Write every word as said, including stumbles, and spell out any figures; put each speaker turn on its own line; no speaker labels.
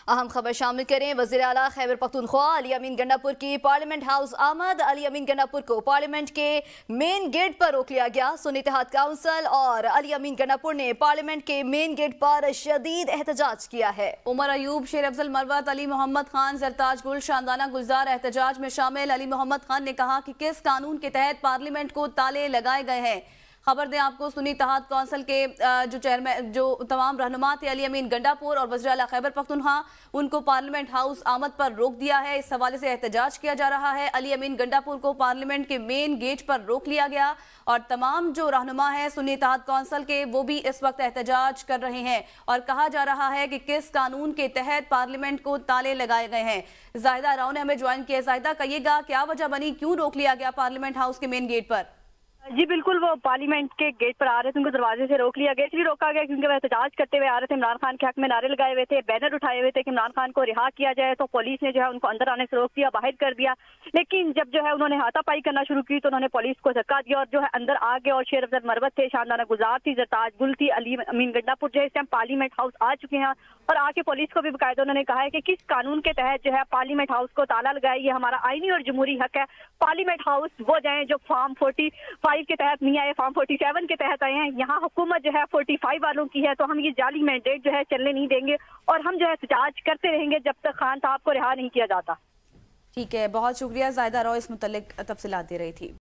اہم خبر شامل کریں۔ وزیر اعلیٰ خیبر پختونخوا علی امین گنڈا پور کی پارلیمنٹ ہاؤس آمد۔ علی امین گنڈا پور کو پارلیمنٹ کے مین گیٹ پر روک لیا گیا۔ سنی اتحاد کونسل اور علی امین گنڈا پور نے پارلیمنٹ کے مین گیٹ پر شدید احتجاج کیا ہے۔ عمر ایوب، شیر افضل مروت، علی محمد خان، زرتاج گل شاندانہ گلزار احتجاج میں شامل۔ علی محمد خان نے کہا کہ کس قانون کے تحت پارلیمنٹ کو تالے لگائے گئے ہیں۔ خبر دیں آپ کو، سنی اتحاد کونسل کے جو چیئرمین جو تمام رہنما تھے علی امین گنڈا پور اور وزیر اعلیٰ خیبر پختونخوا، ان کو پارلیمنٹ ہاؤس آمد پر روک دیا ہے۔ اس حوالے سے احتجاج کیا جا رہا ہے۔ علی امین گنڈا پور کو پارلیمنٹ کے مین گیٹ پر روک لیا گیا اور تمام جو رہنما ہیں سنی اتحاد کونسل کے وہ بھی اس وقت احتجاج کر رہے ہیں اور کہا جا رہا ہے کہ کس قانون کے تحت پارلیمنٹ کو تالے لگائے گئے ہیں۔ زاہدہ راؤ نے ہمیں جوائن کیا۔ زاہدہ، کہیے گا کیا وجہ بنی، کیوں روک لیا گیا پارلیمنٹ ہاؤس کے مین گیٹ پر؟
جی بالکل، وہ پارلیمنٹ کے گیٹ پر آ رہے تھے، ان کو دروازے سے روک لیا گیا۔ اس لیے روکا گیا کیونکہ وہ احتجاج کرتے ہوئے آ رہے تھے، عمران خان کے حق میں نعرے لگائے ہوئے تھے، بینر اٹھائے ہوئے تھے کہ عمران خان کو رہا کیا جائے، تو پولیس نے جو ہے ان کو اندر آنے سے روک دیا، باہر کر دیا۔ لیکن جب جو ہے انہوں نے ہاتھا پائی کرنا شروع کی تو انہوں نے پولیس کو دھکا دیا اور جو ہے اندر آ گئے۔ اور شیر افضل مروت تھے، شاندانہ گلزار تھی، زرتاج گل تھی، علی امین گنڈا پور جو ہے اس ٹائم پارلیمنٹ ہاؤس آ چکے ہیں اور آ کے پولیس کو بھی باقاعدہ انہوں نے کہا ہے کہ کس قانون کے تحت جو ہے پارلیمنٹ ہاؤس کو تالا لگائے، یہ ہمارا آئینی اور جمہوری حق ہے۔ پارلیمنٹ ہاؤس وہ جائیں جو فارم فورٹی فائیو کے تحت نہیں آئے، فارم فورٹی سیون کے تحت آئے ہیں۔ یہاں حکومت جو ہے فورٹی فائیو والوں کی ہے، تو ہم یہ جعلی مینڈیٹ جو ہے چلنے نہیں دیں گے اور ہم جو ہے احتجاج کرتے رہیں گے جب تک خان صاحب کو رہا نہیں کیا جاتا۔
ٹھیک ہے، بہت شکریہ۔ زاہدہ راؤ اس متعلق تفصیلات دے رہی تھی۔